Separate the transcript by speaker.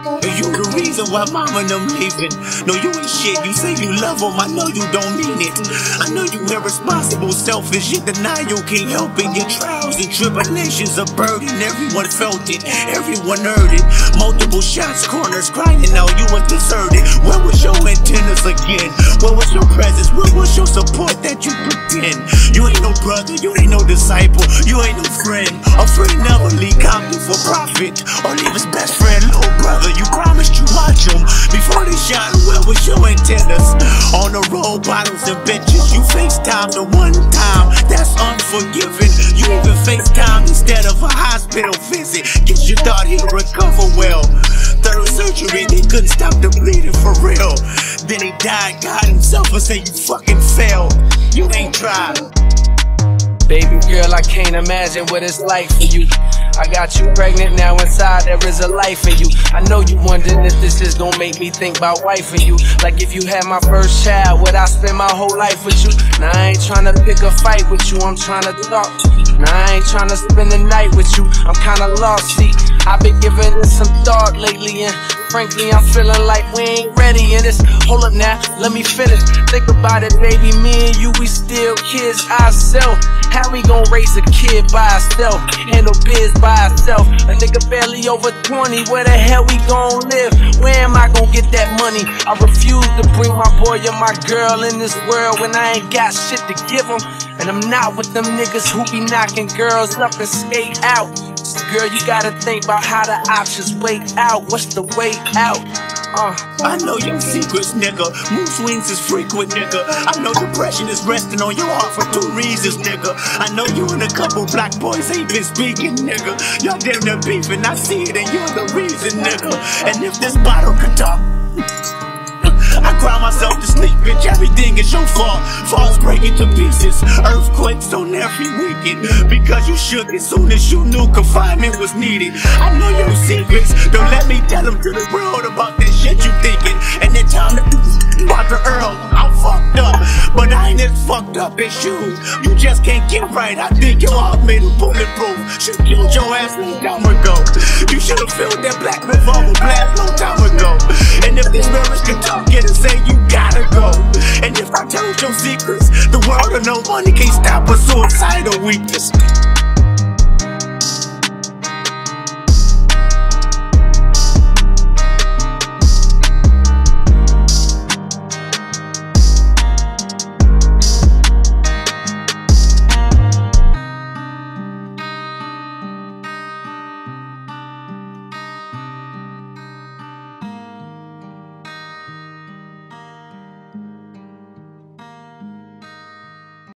Speaker 1: You the reason why mama and them leaving. No, you ain't shit. You say you love them, I know you don't mean it. I know you irresponsible, selfish, yet deny you can't help it. Your trials and tribulations are burden. Everyone felt it, everyone heard it. Multiple shots, corners, crying out, you were deserted. Where was your antennas again? Where was your presence? Where was your support that you pretend? You ain't no brother, you ain't no disciple, you ain't no friend. A friend never leave Compton for profit or leave his best friend, little brother. You promised you watch them before they shot. Where was your antennas? On the road, bottles and benches. You FaceTime the one time, that's unforgiving. You even FaceTime instead of a hospital visit. Get your daughter here to recover well. Third surgery, they couldn't stop the bleeding for real. Then he died, God himself, and say you fucking failed. You ain't tried.
Speaker 2: Baby girl, I can't imagine what it's like for you. I got you pregnant, now inside there is a life in you. I know you wondering if this is gonna make me think about wife and you. Like if you had my first child, would I spend my whole life with you? Now I ain't tryna pick a fight with you, I'm tryna talk. Now I ain't tryna spend the night with you, I'm kinda lost, see. I've been giving it some thought lately, and frankly I'm feeling like we ain't ready in this. Hold up now, let me finish. Think about it, baby, me and you, we still kids ourselves. How we gon' raise a kid by ourselves? Handle biz by ourselves. A nigga barely over 20, where the hell we gon' live? Where am I gon' get that money? I refuse to bring my boy or my girl in this world when I ain't got shit to give them. And I'm not with them niggas who be knocking girls up and skate out. So girl, you gotta think about how the options wait out. What's the way out?
Speaker 1: I know your secrets, nigga. Mood swings is frequent, nigga. I know depression is resting on your heart for 2 reasons, nigga. I know you and a couple black boys ain't been speaking, nigga. Y'all damn near beefing, I see it and you're the reason, nigga. And if this bottle could talk, I cry myself to sleep, bitch, everything is your fault. Falls breaking to pieces, earthquakes on every weekend. Because you shook as soon as you knew confinement was needed. I know your secrets, don't let me tell them to the world about this shit you thinking. And it's time to about the Earl, I'm fucked up, but I ain't as fucked up as you. You just can't get right, I think your heart made it bulletproof. Should've killed your ass long time ago. You should've filled that black revolver blast long time ago. And if this marriage can talk, get and say you gotta go. And if I told your secrets, the world of no money can't stop a suicidal weakness.